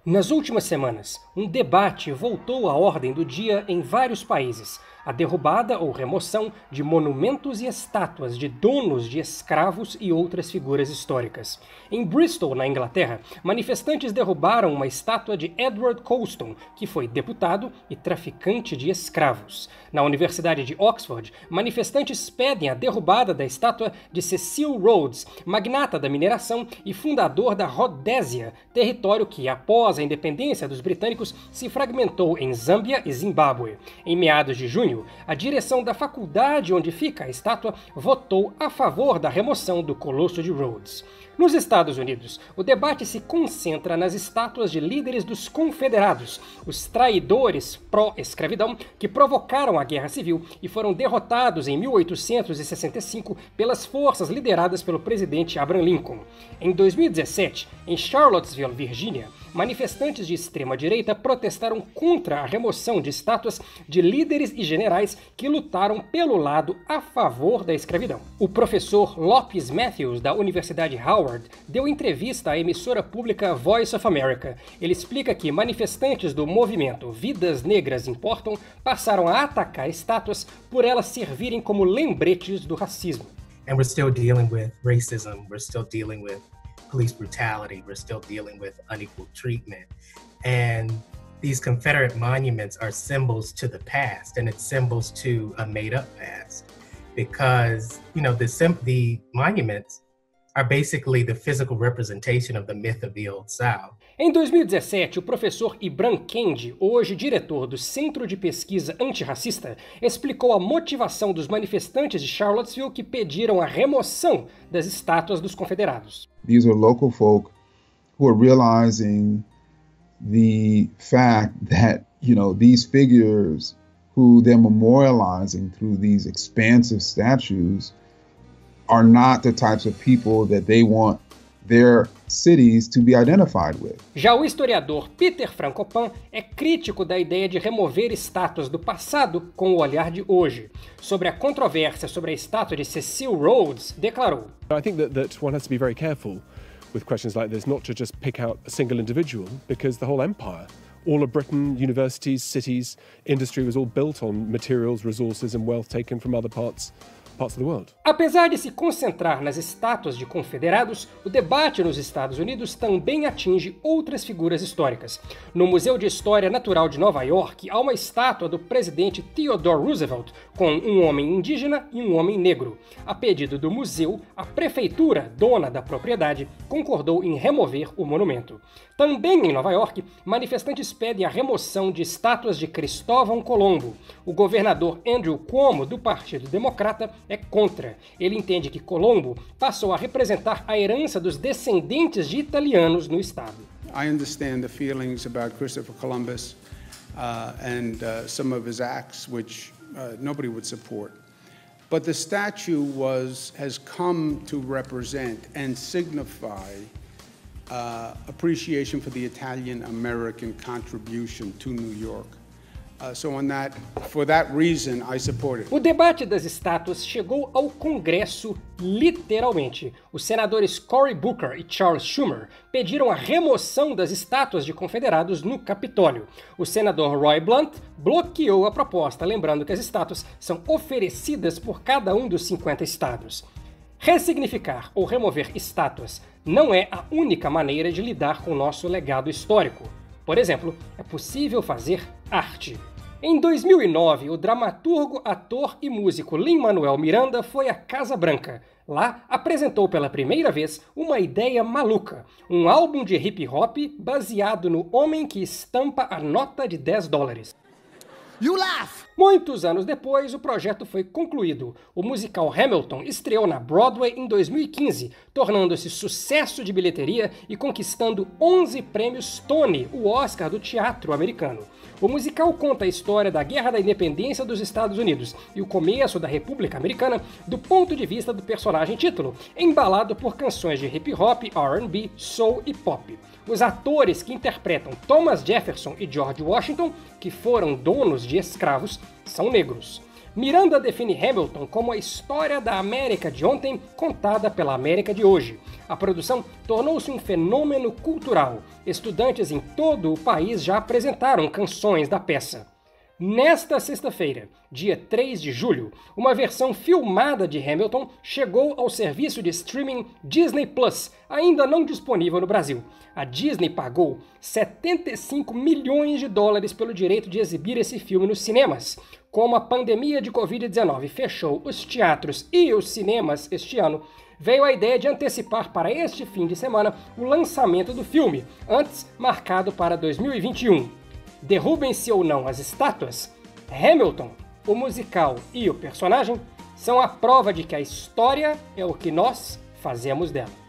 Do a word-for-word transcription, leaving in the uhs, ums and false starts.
Nas últimas semanas, um debate voltou à ordem do dia em vários países: a derrubada ou remoção de monumentos e estátuas de donos de escravos e outras figuras históricas. Em Bristol, na Inglaterra, manifestantes derrubaram uma estátua de Edward Colston, que foi deputado e traficante de escravos. Na Universidade de Oxford, manifestantes pedem a derrubada da estátua de Cecil Rhodes, magnata da mineração e fundador da Rodésia, território que, após a independência dos britânicos, se fragmentou em Zâmbia e Zimbábue. Em meados de junho, a direção da faculdade onde fica a estátua votou a favor da remoção do Colosso de Rhodes. Nos Estados Unidos, o debate se concentra nas estátuas de líderes dos confederados, os traidores pró-escravidão que provocaram a Guerra Civil e foram derrotados em mil oitocentos e sessenta e cinco pelas forças lideradas pelo presidente Abraham Lincoln. Em dois mil e dezessete, em Charlottesville, Virgínia, manifestantes de extrema-direita protestaram contra a remoção de estátuas de líderes e generais que lutaram pelo lado a favor da escravidão. O professor Lopes Matthews, da Universidade Howard, deu entrevista à emissora pública Voice of America. Ele explica que manifestantes do movimento Vidas Negras Importam passaram a atacar estátuas por elas servirem como lembretes do racismo. And we're still dealing with racism, we're still dealing with police brutality, we're still dealing with unequal treatment. And these Confederate monuments are symbols to the past, and it's symbols to a made-up past. Because, you know, the, the monuments are basically the physical representation of the myth of the Old South. Em dois mil e dezessete, o professor Ibram Kendi, hoje diretor do Centro de Pesquisa Antirracista, explicou a motivação dos manifestantes de Charlottesville que pediram a remoção das estátuas dos confederados. These are local folk who are realizing the fact that, you know, these figures who they're memorializing through these expansive statues are not the types of people that they want their cities to be identified with. Já o historiador Peter Frankopan é crítico da ideia de remover estátuas do passado com o olhar de hoje. Sobre a controvérsia sobre a estátua de Cecil Rhodes, declarou: I think that, that one has to be very careful with questions like this, not to just pick out a single individual, because the whole empire, all of Britain, universities, cities, industry was all built on materials, resources and wealth taken from other parts parts of the world. Apesar de se concentrar nas estátuas de confederados, o debate nos Estados Unidos também atinge outras figuras históricas. No Museu de História Natural de Nova York, há uma estátua do presidente Theodore Roosevelt com um homem indígena e um homem negro. A pedido do museu, a prefeitura, dona da propriedade, concordou em remover o monumento. Também em Nova York, manifestantes pedem a remoção de estátuas de Cristóvão Colombo. O governador Andrew Cuomo, do Partido Democrata, é contra. Ele entende que Colombo passou a representar a herança dos descendentes de italianos no estado. I understand the feelings about Christopher Columbus uh, and uh, some of his acts, which uh, nobody would support. But the statue was has come to represent and signify uh, appreciation for the Italian-American contribution to New York. Uh, so on that, for that reason, I support it. O debate das estátuas chegou ao Congresso literalmente. Os senadores Cory Booker e Charles Schumer pediram a remoção das estátuas de confederados no Capitólio. O senador Roy Blunt bloqueou a proposta, lembrando que as estátuas são oferecidas por cada um dos cinquenta estados. Ressignificar ou remover estátuas não é a única maneira de lidar com o nosso legado histórico. Por exemplo, é possível fazer arte. Em dois mil e nove, o dramaturgo, ator e músico Lin-Manuel Miranda foi à Casa Branca. Lá, apresentou pela primeira vez uma ideia maluca, um álbum de hip-hop baseado no homem que estampa a nota de dez dólares. You laugh! Muitos anos depois, o projeto foi concluído. O musical Hamilton estreou na Broadway em dois mil e quinze, tornando-se sucesso de bilheteria e conquistando onze prêmios Tony, o Oscar do teatro americano. O musical conta a história da Guerra da Independência dos Estados Unidos e o começo da República Americana do ponto de vista do personagem título, embalado por canções de hip-hop, R and B, soul e pop. Os atores que interpretam Thomas Jefferson e George Washington, que foram donos de escravos, são negros. Miranda define Hamilton como a história da América de ontem contada pela América de hoje. A produção tornou-se um fenômeno cultural. Estudantes em todo o país já apresentaram canções da peça. Nesta sexta-feira, dia três de julho, uma versão filmada de Hamilton chegou ao serviço de streaming Disney Plus, ainda não disponível no Brasil. A Disney pagou setenta e cinco milhões de dólares pelo direito de exibir esse filme nos cinemas. Como a pandemia de covid dezenove fechou os teatros e os cinemas este ano, veio a ideia de antecipar para este fim de semana o lançamento do filme, antes marcado para dois mil e vinte e um. Derrubem-se ou não as estátuas, Hamilton, o musical e o personagem são a prova de que a história é o que nós fazemos dela.